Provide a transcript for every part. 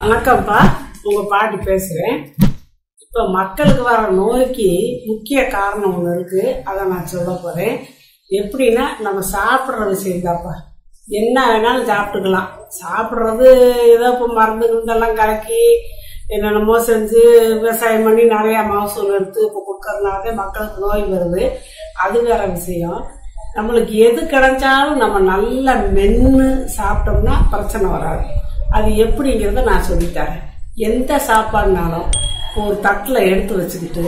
வணக்கம்ப்பா, உங்க பாட்டி பேசுறேன். இப்ப மக்களுக்கு வர நோய்க்கு முக்கிய காரணம் ஒண்ணு இருக்கு, அதை நான் சொல்ல போறேன். எப்படின்னா, நம்ம சாப்பிடுற விஷயம் தான்ப்பா. என்ன வேணாலும் சாப்பிட்டுக்கலாம். சாப்பிடுறது ஏதோ இப்ப மருந்துகளெல்லாம் கலக்கி என்னென்னமோ செஞ்சு விவசாயம் பண்ணி நிறைய மகசூல் எடுத்து இப்ப கொடுக்கறதுனால மக்களுக்கு நோய் வருது. அது வேற விஷயம். நம்மளுக்கு எது கிடைச்சாலும் நம்ம நல்லா மென்னு சாப்பிட்டோம்னா பிரச்சனை வராது. அது எப்படிங்கிறத நான் சொல்லித்தரேன். எந்த சாப்பாடுனாலும் ஒரு தட்டில் எடுத்து வச்சுக்கிட்டு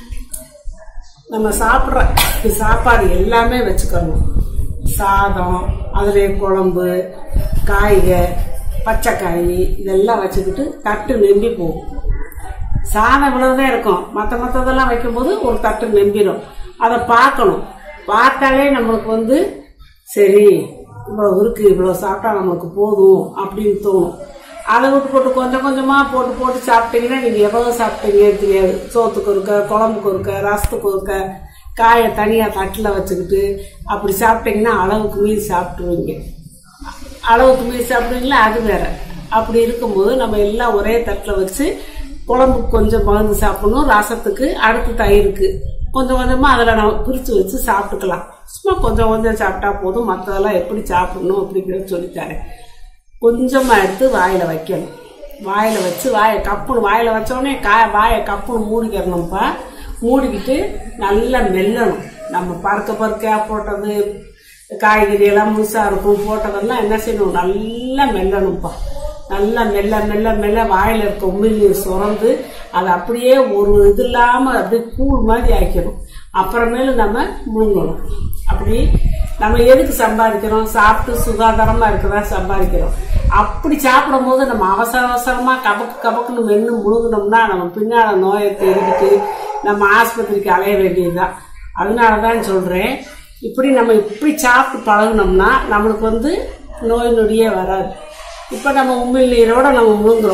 நம்ம சாப்பிட்ற சாப்பாடு எல்லாமே வச்சுக்கணும். சாதம், அதிலே குழம்பு, காய்கறி, பச்சைக்காய் இதெல்லாம் வச்சுக்கிட்டு தட்டு நெம்பி போகும். சாதம் இவ்வளவுதான் இருக்கும், மற்றதெல்லாம் வைக்கும்போது ஒரு தட்டு நெம்பிடும். அதை பார்க்கணும். பார்த்தாலே நம்மளுக்கு சரி இவ்வளவு இருக்கு, இவ்வளவு சாப்பிட்டா நம்மளுக்கு போதும் அப்படின்னு தோணும். அதை விட்டு கொஞ்சம் கொஞ்சமா போட்டு சாப்பிட்டீங்கன்னா நீங்க எவ்வளவு சாப்பிட்டீங்கன்னு தெரியாது. சோத்துக்கு இருக்க, குழம்புக்கு இருக்க, ரசத்துக்கு இருக்க, காயை தனியா தட்டில் வச்சுக்கிட்டு அப்படி சாப்பிட்டீங்கன்னா அளவுக்கு மீறி சாப்பிட்டுருவீங்க. அளவுக்கு மீறி சாப்பிடுவீங்களா, அது வேற. அப்படி இருக்கும்போது நம்ம எல்லாம் ஒரே தட்டில் வச்சு குழம்புக்கு கொஞ்சம் மருந்து சாப்பிடணும், ரசத்துக்கு அடுத்து தயிருக்கு கொஞ்சம் கொஞ்சமா அதில் நம்ம பிரித்து வச்சு சாப்பிட்டுக்கலாம். சும்மா கொஞ்சம் கொஞ்சம் சாப்பிட்டா போதும். மற்றதெல்லாம் எப்படி சாப்பிடணும் அப்படிங்கிறத சொல்லித்தரேன். கொஞ்சமா எடுத்து வாயில வைக்கணும். வாயில வச்சு வாயில வச்சோடனே வாயை கப்புன்னு மூடிக்கிறணும்ப்பா. மூடிக்கிட்டு நல்லா மெல்லணும். நம்ம பருக்கையா போட்டது காய்கறி எல்லாம் முழுசா இருக்கும், போட்டதெல்லாம் என்ன செய்யணும், நல்லா மெல்லணும்ப்பா. நல்லா மெல்ல வாயில இருக்க உமிழ்நீர் சுரந்து அதை அப்படியே ஒரு இது இல்லாம அப்படியே கூழ் மாதிரி ஆக்கணும். அப்புறமேலு நம்ம முழுங்கணும். அப்படி நம்ம எதுக்கு சம்பாதிக்கிறோம்? சாப்பிட்டு சுகாதாரமா இருக்கிறதா சம்பாதிக்கிறோம். அப்படி சாப்பிடும் போது நம்ம அவசரமா கபக்குன்னு மென்னு முழுங்கினோம்னா நம்ம பின்னால நோயை தெரிவிட்டு நம்ம ஆஸ்பத்திரிக்கு அலைய வேண்டியதுதான். அதனாலதான் சொல்றேன், இப்படி சாப்பிட்டு பழகினோம்னா நம்மளுக்கு நோய் நொடியே வராது. இப்ப நம்ம உமிழ் நீரோட நம்ம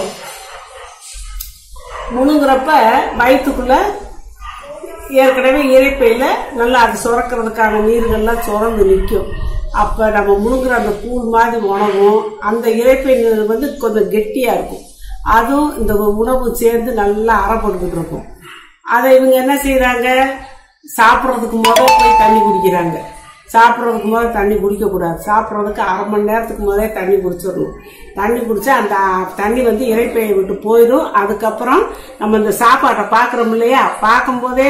முழுங்குறப்ப வயிற்றுக்குள்ள ஏற்கனவே இறைப்பையில நல்லா அது சுரக்கிறதுக்கான நீர்கள்லாம் சுரந்து நிற்கும். அப்ப நம்ம முழுங்குற அந்த கூழ் மாதிரி உணவும் அந்த இறைப்பை நீர் கொஞ்சம் கெட்டியா இருக்கும். அதுவும் இந்த உணவு சேர்ந்து நல்லா அரைப்பட்டுக்கிட்டு இருக்கும். அதை இவங்க என்ன செய்யறாங்க, சாப்பிட்றதுக்கு முதல் போய் தண்ணி குடிக்கிறாங்க. சாப்பிட்றதுக்கு முதல் தண்ணி குடிக்க கூடாது. சாப்பிட்றதுக்கு அரை மணி நேரத்துக்கு முதலே தண்ணி குடிச்சிடணும். தண்ணி குடிச்சா அந்த தண்ணி இறைப்பையை விட்டு போயிடும். அதுக்கப்புறம் நம்ம இந்த சாப்பாட்டை பாக்குறோம் இல்லையா, பார்க்கும் போதே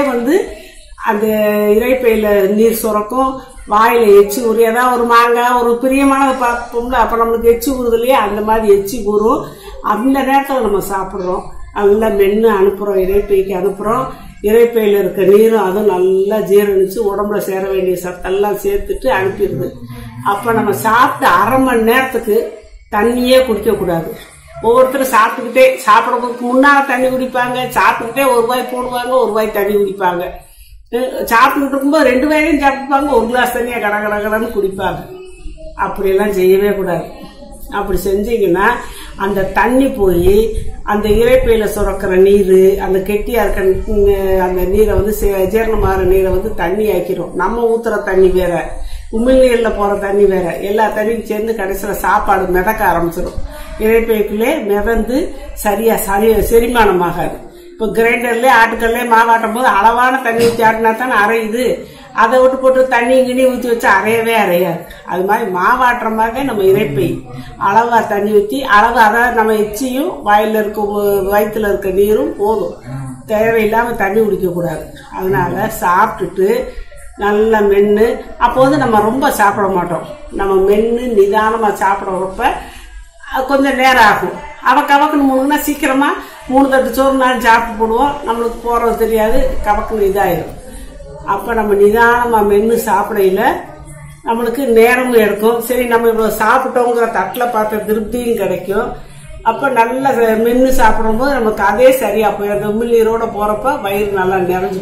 அந்த இறைப்பையில நீர் சுரக்கும், வாயில எச்சி ஊறு. ஏதாவது ஒரு மாங்காய் ஒரு பிரியமானதை பார்ப்போம்ல, அப்ப நம்மளுக்கு எச்சி ஊறுது இல்லையா, அந்த மாதிரி எச்சி ஊறும். அந்த நேரத்தில் நம்ம சாப்பிட்றோம், நல்லா மென்னு அனுப்புறோம், இறைப்பைக்கு அனுப்புறோம். இறைப்பையில இருக்க நீரும் அதுவும் நல்லா ஜீரணிச்சு உடம்புல சேர வேண்டிய சத்தெல்லாம் சேர்த்துட்டு அனுப்பிடுது. அப்ப நம்ம சாப்பிட்டு அரை மணி நேரத்துக்கு தண்ணியே குடிக்க கூடாது. ஒவ்வொருத்தரும் சாப்பிடுறதுக்கு முன்னால தண்ணி குடிப்பாங்க, சாப்பிட்டுக்கிட்டே ஒரு வாய் போடுவாங்க, ஒரு வாய் தண்ணி குடிப்பாங்க. சாப்பிட்டுக்கிட்டு இருக்கும்போது 2 வாயும் சாப்பிட்டுப்பாங்க, ஒரு கிளாஸ் தண்ணியை கடன்னு குடிப்பாங்க. அப்படியெல்லாம் செய்யவே கூடாது. அப்படி செஞ்சீங்கன்னா அந்த தண்ணி போய் அந்த இறைப்பையில சுரக்கிற நீர், அந்த கெட்டியா இருக்க அந்த நீரை ஜீரணமாகிற நீரை தண்ணி ஆக்கிரும். நம்ம ஊத்துற தண்ணி வேற, உமிழ்நீர்ல போற தண்ணி வேற, எல்லா தண்ணியும் சேர்ந்து கடைசியில சாப்பாடு மிதக்க ஆரம்பிச்சிடும். இறைப்பைக்குள்ளே மிதந்து சரியா செரிமானமாகாது. இப்ப கிரைண்டர்ல ஆட்டுக்கல்ல மாவாட்டும் போது அளவான தண்ணி ஊற்றி ஆட்டினா தானே அரையுது. அதை விட்டு போட்டு தண்ணி ஊற்றி வச்சு அரையவே அரையாது. அது மாதிரி மாவாட்டுற மாதிரி நம்ம இறைப்பை அளவா தண்ணி ஊற்றி அதாவது நம்ம எச்சியும் வயிற்றுல இருக்க நீரும் போதும். தேவையில்லாம தண்ணி குடிக்க கூடாது. அதனால சாப்பிட்டுட்டு நல்லா மென்னு, அப்போ நம்ம ரொம்ப சாப்பிட மாட்டோம். நம்ம மென்னு நிதானமா சாப்பிட்றப்ப கொஞ்சம் நேரம் ஆகும். அவக்குன்னு முழுங்கினா சீக்கிரமா 3 தட்டு சோறு நாள் சாப்பிட்டு போடுவோம், நம்மளுக்கு போறது தெரியாது, கவக்குன்னு இதாயிரும். அப்ப நம்ம நிதானமா மென்னு சாப்பிடையில நம்மளுக்கு நேரமும் எடுக்கும். சரி, நம்ம இவ்வளவு சாப்பிட்டோங்கிற தட்டில் பார்த்த திருப்தியும் கிடைக்கும். அப்ப நல்லா மென்னு சாப்பிடும் போது நமக்கு அதே சரியா போயிடும். உமிழ்நீரோட போறப்ப வயிறு நல்லா நிறைஞ்சு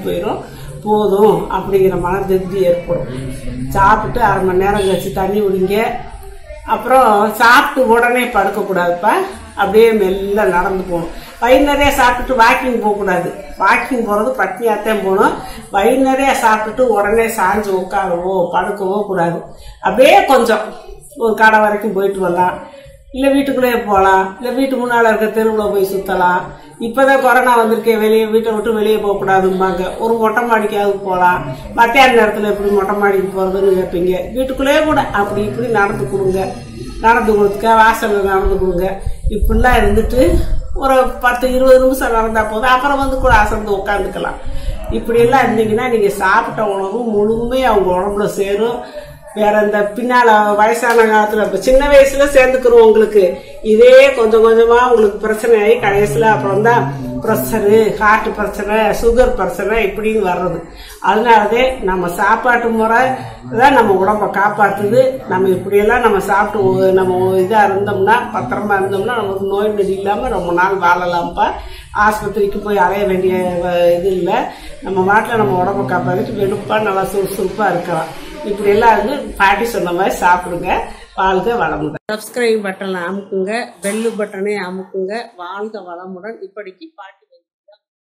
போதும் அப்படிங்கிற மன திருப்தி ஏற்படும். சாப்பிட்டு அரை மணி நேரம் கழிச்சு தண்ணி குடிங்க. அப்புறம் சாப்பிட்டு உடனே படுக்க கூடாதுப்பா, அப்படியே மெல்ல நடந்து போகணும். வயிறு நிறைய சாப்பிட்டுட்டு வாக்கிங் போகக்கூடாது. வாக்கிங் போறது பட்டினியாத்தான் போகணும். வயிறு நிறைய சாப்பிட்டுட்டு உடனே சாஞ்சு உட்காரவோ படுக்கவோ கூடாது. அப்படியே கொஞ்சம் ஒரு கடை வரைக்கும் போயிட்டு வரலாம், இல்லை வீட்டுக்குள்ளேயே போகலாம், இல்லை வீட்டு முன்னால் இருக்க தெருவில் போய் சுற்றலாம். இப்போதான் கொரோனா வந்திருக்கேன், வெளியே வீட்டை விட்டு வெளியே போகக்கூடாதும்பாங்க. ஒரு மொட்டை மாடிக்காவது போகலாம். மத்தியான நேரத்தில் எப்படி மொட்டை மாடிக்கு போகிறதுன்னு கேட்பீங்க. வீட்டுக்குள்ளேயே கூட அப்படி இப்படி நடந்து கொடுங்க, நடந்து கொடுத்துக்க, வாசலில் நடந்து கொடுங்க. இப்படிலாம் இருந்துட்டு ஒரு 10-20 நிமிஷம் நடந்தால் போதும். அப்புறம் வந்து கூட அசந்து உட்காந்துக்கலாம். இப்படியெல்லாம் இருந்தீங்கன்னா நீங்கள் சாப்பிட்ட உணவு முழுமே அவங்க உடம்புல சேரும். வேற இந்த பின்னால வயசான காலத்துல இப்ப சின்ன வயசுல சேர்ந்துக்கிறோம். உங்களுக்கு இதே கொஞ்சம் கொஞ்சமா உங்களுக்கு பிரச்சனை ஆகி கடைசியில அப்புறம் தான் ப்ரெஷரு, ஹார்ட் பிரச்சனை, சுகர் பிரச்சனை இப்படின்னு வர்றது. அதனாலதே நம்ம சாப்பாட்டு முறை தான் நம்ம உடம்ப காப்பாற்றுது. நம்ம இப்படியெல்லாம் நம்ம சாப்பிட்டு நம்ம இதா இருந்தோம்னா, பத்திரமா இருந்தோம்னா நமக்கு நோய் நொடி இல்லாம ரொம்ப நாள் வாழலாம்ப்பா. ஆஸ்பத்திரிக்கு போய் அலைய வேண்டிய இது இல்லை. நம்ம நாட்டில் நம்ம உடம்ப காப்பாற்றிட்டு வெளுப்பா நல்லா சுறுசுறுப்பா இருக்கலாம். இப்படி எல்லாம் வந்து பாட்டி சொன்ன மாதிரி சாப்பிடுங்க. வாழ்க வளமுடன். சப்ஸ்கிரைப் பட்டனை அமுக்குங்க, பெல்லு பட்டனை அமுக்குங்க. வாழ்க வளமுடன். இப்படிக்கு பாட்டி.